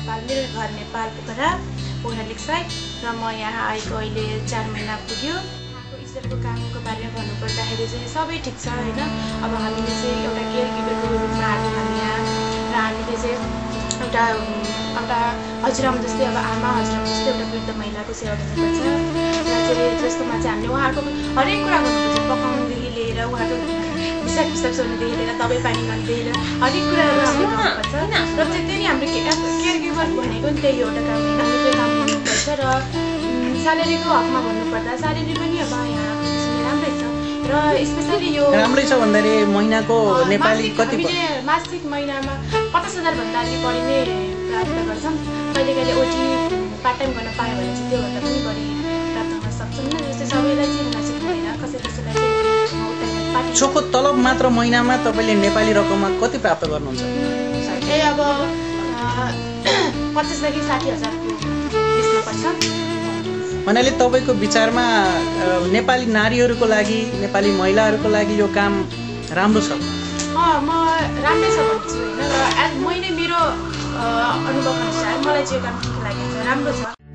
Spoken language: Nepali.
नेपाल, मेरो घर नेपाल पोखरा लेकसाइड र म यहाँ आएको अहिले 4 महिना पुग्यो। ईश्वरको कामको बारेमा भन्नुपर्दाखेरि चाहिँ सबै ठिक छ हैन। अब हामीले चाहिँ एउटा केयर गिभरको रूपमा आएको हामी यहाँ र हामीले चाहिँ एउटा हजुरआमा जस्तै अब आमा हजुरआमा जस्तै एउटा वृद्ध महिलाको सेवा गर्नुपर्छ र चाहिँ जस्तोमा चाहिँ हामीले उहाँको हरेक कुरा गर्नुपर्छ, पकाउनुदेखि लिएर उहाँको पिसाब सोर्नुदेखि लिएर दबाई पानी गर्नुदेखि लिएर हरेक कुराहरू हामीले गर्नुपर्छ र चाहिँ त्यही हाम्रो केयर गिभर भनेको नि त्यही एउटा काम होइन। हामीले त्यो काम गर्नुपर्छ र स्यालेरीको हकमा भन्नुपर्दा स्यालेरी पनि अब यहाँ राम्रै छ र स्पेसली यो राम्रै छ भन्दाखेरि महिनाको नेपाली कति मासिक महिनामा 50,000 भन्दा अलि बढी नै प्राप्त गर्छौँ। कहिले कहिले ओटी पार्ट टाइम गर्न पायो भने चाहिँ त्योभन्दा पनि बढी प्राप्त गर्न सक्छौँ। जस्तै सबैलाई चाहिँ मासिक हुँदैन, कसैलाई चाहिँ चोखो तलब मात्र महिनामा तपाईँले नेपाली रकममा कति प्राप्त गर्नुहुन्छ? अब 50,000 देखि 60,000 बिचमा पर्छ। भन्नाले तपाईँको विचारमा नेपाली नारीहरूको लागि, नेपाली महिलाहरूको लागि यो काम राम्रो छ? म राम्रै छ भन्छु होइन, र मैले मेरो अनुभव अनुसार मलाई चाहिँ यो काम ठिक लागेको छ, राम्रो छ।